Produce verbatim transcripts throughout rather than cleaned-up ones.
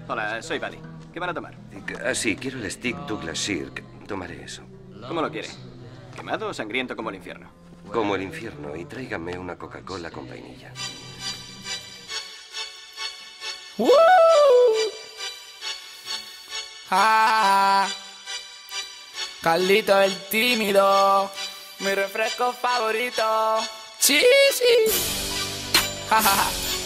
Hola, soy Buddy. ¿Qué van a tomar? Ah, sí, quiero el stick Douglas Sirk. Tomaré eso. ¿Cómo lo quiere? ¿Quemado o sangriento como el infierno? Como el infierno. Y tráigame una Coca-Cola con vainilla. ¡Woo! Ah, Carlito el tímido, mi refresco favorito. Sí, sí. Ja, ja, ja.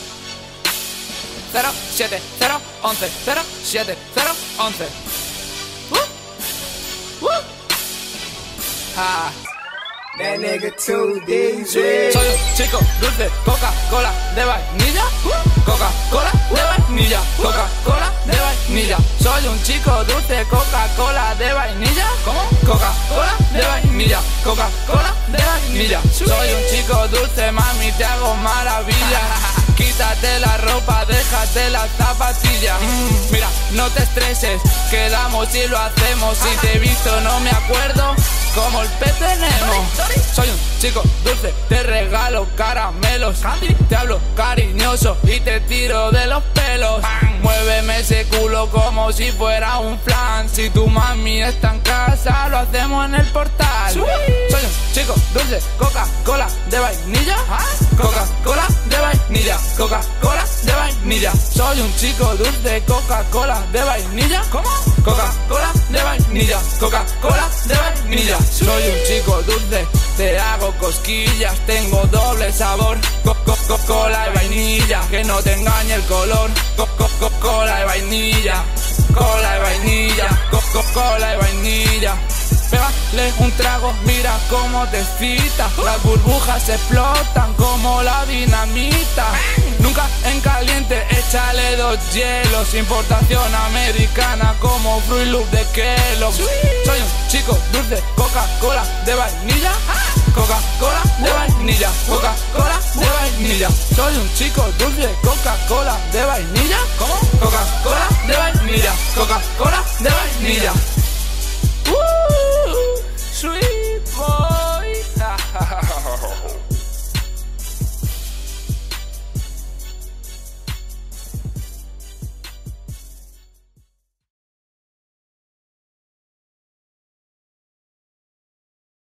cero siete cero once cero siete cero once. Uh, uh. Ah. That nigga too D J. Soy un chico dulce, Coca-Cola de vainilla. Coca-Cola de vainilla. Coca-Cola de vainilla. Soy un chico dulce, Coca-Cola de vainilla. ¿Cómo? Coca-Cola de vainilla. Coca-Cola de vainilla. Soy un chico dulce, mami, te hago maravilla. Quítate la ropa, déjate las zapatillas. mm, Mira, no te estreses, quedamos y lo hacemos. Si te he visto no me acuerdo, como el pez de Nemo. Soy un chico dulce, te regalo caramelos. Te hablo cariñoso y te tiro de los pelos. Muéveme ese culo como si fuera un flan. Si tu mami está en casa, lo hacemos en el portal. Soy un chico dulce, Coca-Cola de vainilla. Coca-Cola de vainilla. Coca-Cola de vainilla. Soy un chico dulce, Coca-Cola de vainilla. ¿Cómo? Coca-Cola de vainilla. Coca-Cola de vainilla. Soy un chico dulce, te hago cosquillas. Tengo doble sabor, Coca-Cola y vainilla. Que no te engañe el color, Coca-Cola y vainilla. Cola y vainilla. Coca-Cola y vainilla. Pégale un trago, mira cómo te excita. Las burbujas explotan como la dinamita. Nunca en caliente, échale dos hielos. Importación americana como Fruit Loop de Kellogg. Soy un chico dulce, Coca-Cola de vainilla. Coca-Cola de vainilla. Coca-Cola de vainilla. Soy un chico dulce, Coca-Cola de vainilla. ¿Cómo? Coca-Cola de vainilla. Coca-Cola de vainilla.